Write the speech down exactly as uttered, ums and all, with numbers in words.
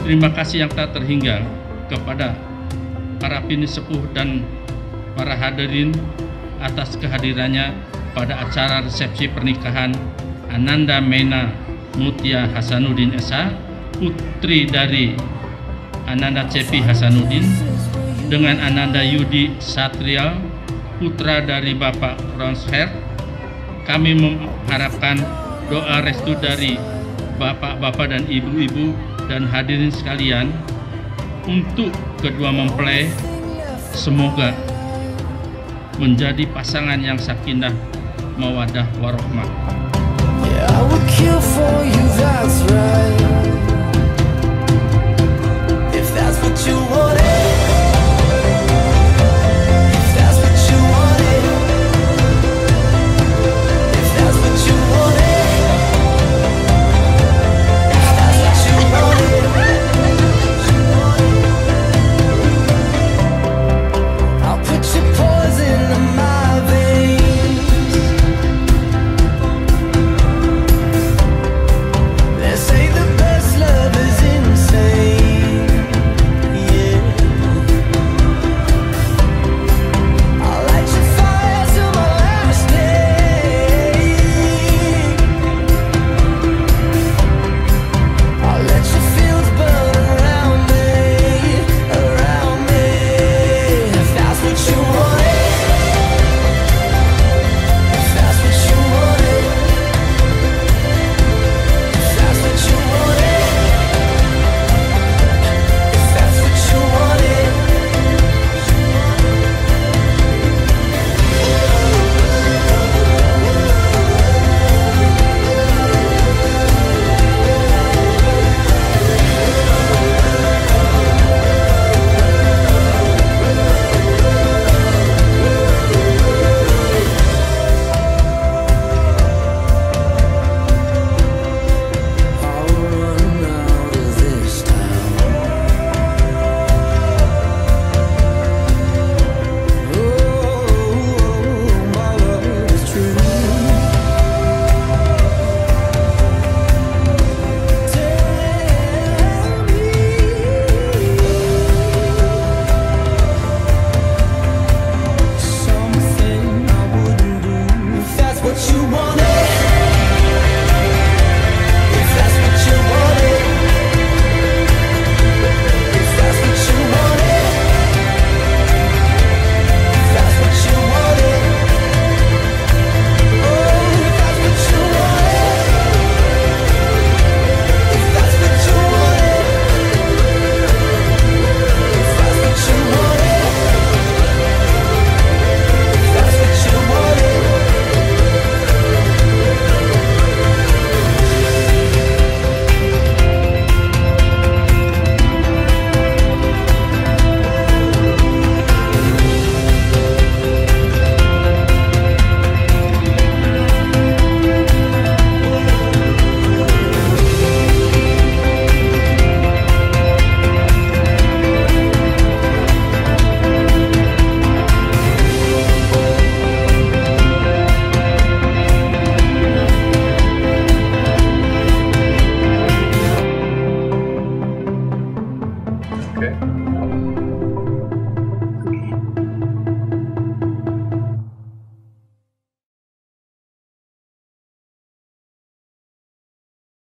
Terima kasih yang tak terhingga kepada para pinisepuh dan para hadirin atas kehadirannya pada acara resepsi pernikahan Ananda Mena Mutia Hasanuddin S H, putri dari Ananda Cepi Hasanuddin, dengan Ananda Yudi Satria, putra dari Bapak Ronsher. Kami mengharapkan doa restu dari bapak-bapak dan ibu-ibu dan hadirin sekalian untuk kedua mempelai, semoga menjadi pasangan yang sakinah mawaddah warahmah. Yeah, I would kill for